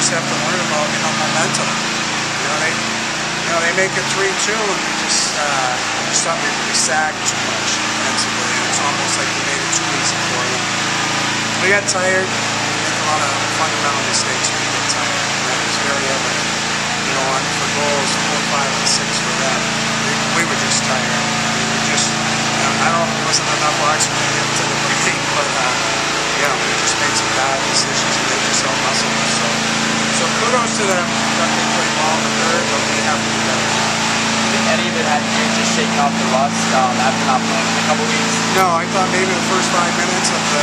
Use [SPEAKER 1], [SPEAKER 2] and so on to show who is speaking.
[SPEAKER 1] just have to learn about, momentum. They make it 3-2, and we just thought we sagged too much defensively, and it's almost like we made it too easy for them. We got tired. We make a lot of fundamental mistakes when we get tired, and that was very evident. For goals 4, 5, and 6 for them, we were just tired. We were just, I don't know if there wasn't enough oxygen to get to the break, but we just made some bad decisions, and they just out-muscled us. So kudos to them. Thought they played well in the third, but we have to do better.
[SPEAKER 2] Do you think any of it had to do with just shaking off the rust after not playing for a couple weeks?
[SPEAKER 1] No, I thought maybe the first 5 minutes of the